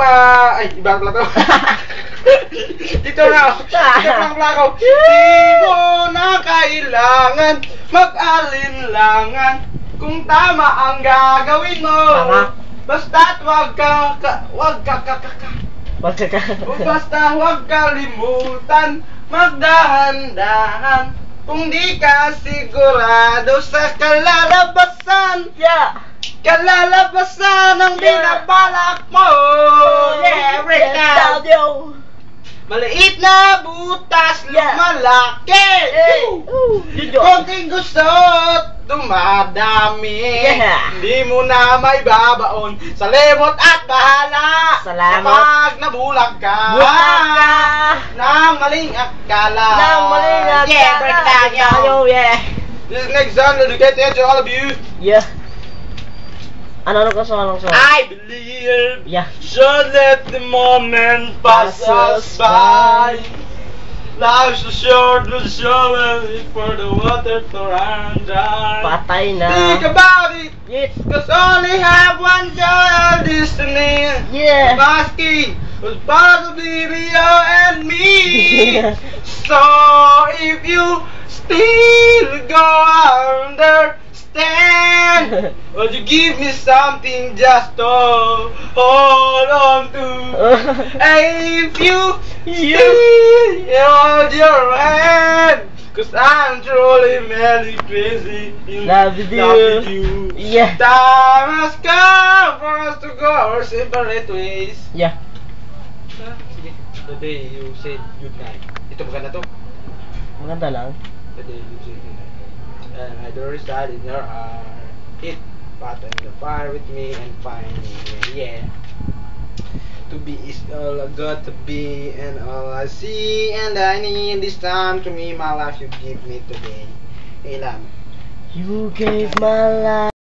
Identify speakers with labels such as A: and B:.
A: Ay, iba pala to. Dito na. Dito na ako. Di mo na kailangan mag-alinlangan kung tama ang gagawin mo.
B: Tama.
A: Basta't wag kalimutan magdahan-dahan kung di ka sigurado sa kalalabasan.
B: Yeah.
A: Kalalabasan ang binabalak mo. Yeah, break down. Maliit na butas,
B: Yeah.
A: lumalaki. Konting gusto, dumadami.
B: Yeah.
A: Hindi mo na may babaon sa lemot at bahala.
B: Salamat.
A: Kapag nabulag ka,
B: Butak ka.
A: ng maling akala.
B: Nang maling akala.
A: Yeah, break it down, yo.
B: Yeah.
A: This is next song, dedicated to all of you.
B: Yeah. Ano ka sa
A: I believe.
B: Yeah.
A: Should let the moment pass us by. Life's so short, but so early for the water to run dry.
B: Patay na.
A: Think about it,
B: Yes.
A: cause only have one joy of destiny.
B: Yeah.
A: Asking was possibly be you and me. So if you still go understand, would you give me something just to hold on to? If you hold your hand, cause I'm truly madly crazy in
B: Love with you. Yeah.
A: Time has come for us to go our separate ways.
B: Yeah.
A: Sige, the day you said goodnight. Ito maganda to.
B: Maganda lang.
A: The day you said goodnight. And I do reside in your heart. It pattern the fire with me and find me. Yeah. To be is all I got to be and all I see and I need this time to me my life you give me today. Ilan?
B: You gave my life.